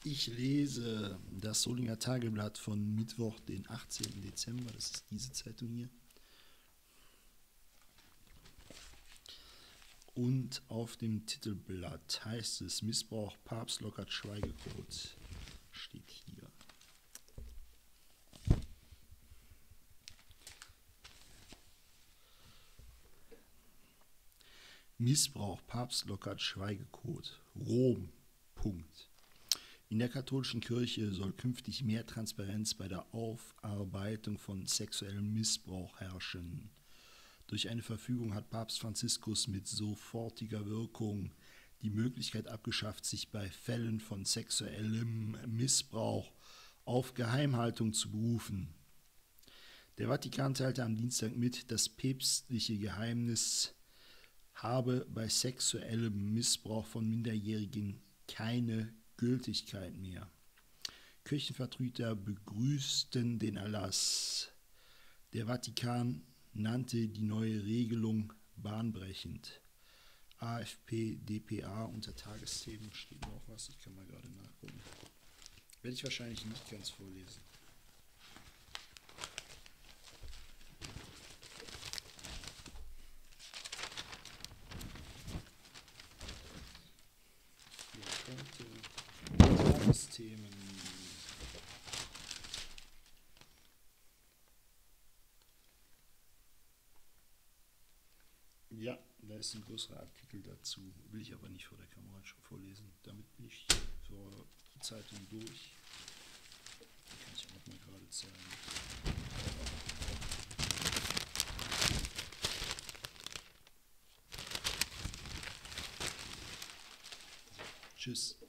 Ich lese das Solinger Tageblatt von Mittwoch, den 18. Dezember. Das ist diese Zeitung hier. Und auf dem Titelblatt heißt es: Missbrauch, Papst lockert Schweigecode. Steht hier. Missbrauch, Papst lockert Schweigecode. Rom. Punkt. In der katholischen Kirche soll künftig mehr Transparenz bei der Aufarbeitung von sexuellem Missbrauch herrschen. Durch eine Verfügung hat Papst Franziskus mit sofortiger Wirkung die Möglichkeit abgeschafft, sich bei Fällen von sexuellem Missbrauch auf Geheimhaltung zu berufen. Der Vatikan teilte am Dienstag mit, das päpstliche Geheimnis habe bei sexuellem Missbrauch von Minderjährigen keine Gültigkeit mehr. Kirchenvertreter begrüßten den Erlass. Der Vatikan nannte die neue Regelung bahnbrechend. AFP, DPA, unter Tagesthemen steht noch was, ich kann mal gerade nachgucken. Werde ich wahrscheinlich nicht ganz vorlesen. Tagesthemen. Ja, da ist ein größerer Artikel dazu, will ich aber nicht vor der Kamera schon vorlesen. Damit bin ich für die Zeitung durch. Die kann ich auch mal gerade zeigen. Tschüss.